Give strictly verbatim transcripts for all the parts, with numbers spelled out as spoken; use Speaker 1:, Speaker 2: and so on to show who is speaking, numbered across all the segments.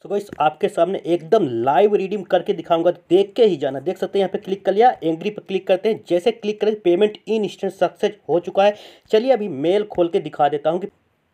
Speaker 1: तो गाइस आपके सामने एकदम लाइव रिडीम करके दिखाऊंगा, तो देख के ही जाना। देख सकते हैं यहाँ पे क्लिक कर लिया, एंग्री पे क्लिक करते हैं। जैसे क्लिक करें पेमेंट इन इंस्टेंट सक्सेस हो चुका है। चलिए अभी मेल खोल के दिखा देता हूँ कि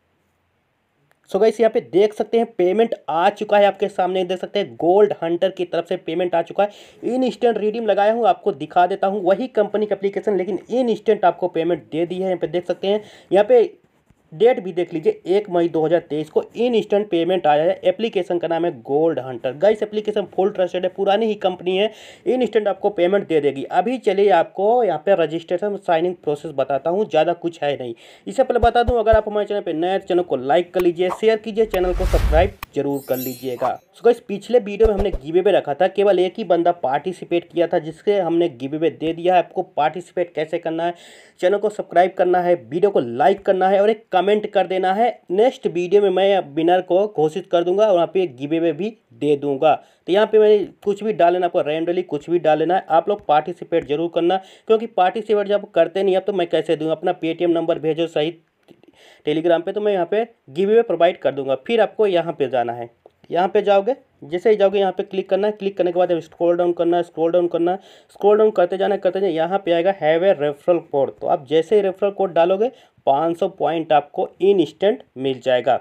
Speaker 1: सो गाइस यहाँ पे देख सकते हैं पेमेंट आ चुका है। आपके सामने देख सकते हैं गोल्ड हंटर की तरफ से पेमेंट आ चुका है। इन इंस्टेंट रिडीम लगाया हूँ, आपको दिखा देता हूँ। वही कंपनी का एप्लीकेशन, लेकिन इन इंस्टेंट आपको पेमेंट दे दी है। यहाँ पे देख सकते हैं, यहाँ पे डेट भी देख लीजिए, एक मई दो हज़ार तेईस को इन इंस्टेंट पेमेंट आया है। एप्लीकेशन का नाम है gold hunter. Guys application full trusted है, पुरानी ही कंपनी है। इन इंस्टेंट आपको पेमेंट दे देगी। अभी चलिए आपको यहाँ पे रजिस्ट्रेशन साइनिंग प्रोसेस बताता हूँ, ज़्यादा कुछ है नहीं। इससे पहले बता दूँ, अगर आप हमारे चैनल पर नए, चैनल को लाइक कर लीजिए, शेयर कीजिए, चैनल को सब्सक्राइब जरूर कर लीजिएगा। सो गाइस पिछले वीडियो में हमने गिव अवे रखा था, केवल एक ही बंदा पार्टिसिपेट किया था, जिससे हमने गिव अवे दे दिया है। आपको पार्टिसिपेट कैसे करना है, चैनल को सब्सक्राइब करना है, वीडियो को लाइक करना है और एक कमेंट कर देना है। नेक्स्ट वीडियो में मैं विनर को घोषित कर दूंगा और वहाँ पे गिव अवे भी दे दूंगा। तो यहाँ पे मैं कुछ भी डाल लेना, आपको रैंडमली कुछ भी डाल लेना है। आप लोग पार्टिसिपेट जरूर करना, क्योंकि पार्टिसिपेट जब करते नहीं अब तो मैं कैसे दूँ। अपना पेटीएम नंबर भेजो सही टेलीग्राम पे, तो मैं यहाँ पे गिव अवे प्रोवाइड कर दूंगा। फिर आपको यहाँ पे जाना है, यहाँ पे जाओगे, जैसे ही जाओगे यहाँ पे क्लिक करना है। क्लिक करने के बाद स्क्रॉल डाउन करना है, स्क्रॉल डाउन करना है, स्क्रॉल डाउन करते जाना करते जाना। यहाँ पे आएगा हैव ए रेफरल कोड। तो आप जैसे ही रेफरल कोड डालोगे पाँच सौ पॉइंट आपको इन इंस्टेंट मिल जाएगा।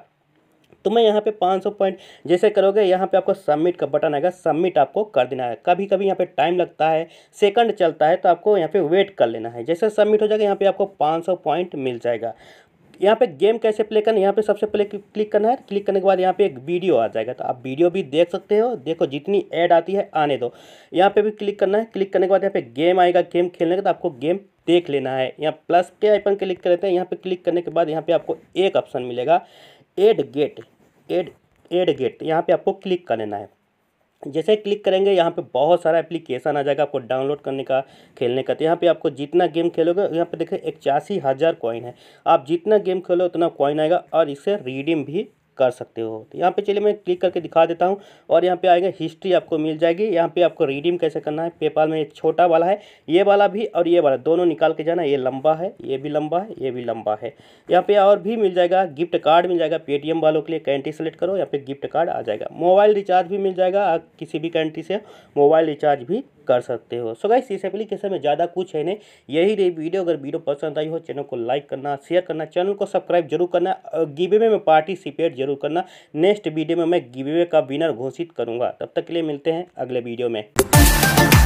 Speaker 1: तो मैं यहाँ पे पाँच सौ पॉइंट जैसे करोगे, यहाँ पे आपको सबमिट का बटन आएगा, सबमिट आपको कर देना है। कभी कभी यहाँ पे टाइम लगता है, सेकंड चलता है, तो आपको यहाँ पे वेट कर लेना है। जैसे सबमिट हो जाएगा यहाँ पे आपको पाँच सौ पॉइंट मिल जाएगा। यहाँ पे गेम कैसे प्ले करना है, यहाँ पे सबसे पहले क्लिक करना है। क्लिक करने के बाद यहाँ पे एक वीडियो आ जाएगा, तो आप वीडियो भी देख सकते हो। देखो जितनी ऐड आती है आने दो। यहाँ पे भी क्लिक करना है। क्लिक करने के बाद यहाँ पे गेम आएगा, गेम खेलने का, तो आपको गेम देख लेना है। यहाँ प्लस के आइकन क्लिक करते हैं। यहाँ पे क्लिक करने के बाद यहाँ पे आपको एक ऑप्शन मिलेगा, ad get ad ad get. यहाँ पे आपको क्लिक कर लेना है। जैसे क्लिक करेंगे यहाँ पे बहुत सारा एप्लीकेशन आ जाएगा आपको डाउनलोड करने का, खेलने का। तो यहाँ पे आपको जितना गेम खेलोगे, यहाँ पे देखिए इक्यासी हज़ार कॉइन है। आप जितना गेम खेलो उतना कॉइन आएगा और इससे रिडीम भी कर सकते हो। तो यहाँ पे चलिए मैं क्लिक करके दिखा देता हूँ और यहाँ पे आएगा हिस्ट्री आपको मिल जाएगी। यहाँ पे आपको रिडीम कैसे करना है, पेपाल में एक छोटा वाला है, ये वाला भी और ये वाला दोनों निकाल के जाना। ये लंबा है, ये भी लंबा है, ये भी लंबा है। यहाँ पे और भी मिल जाएगा, गिफ्ट कार्ड मिल जाएगा। पेटीएम वालों के लिए कंट्री सेलेक्ट करो, यहाँ पे गिफ्ट कार्ड आ जाएगा। मोबाइल रिचार्ज भी मिल जाएगा, आप किसी भी कंट्री से मोबाइल रिचार्ज भी कर सकते हो। सो गाइस इस एप्लीकेशन में ज़्यादा कुछ है नहीं, यही रही वीडियो। अगर वीडियो पसंद आई हो, चैनल को लाइक करना, शेयर करना, चैनल को सब्सक्राइब जरूर करना, गिव अवे में पार्टिसिपेट जरूर करना। नेक्स्ट वीडियो में मैं गिव अवे का विनर घोषित करूंगा। तब तक के लिए मिलते हैं अगले वीडियो में।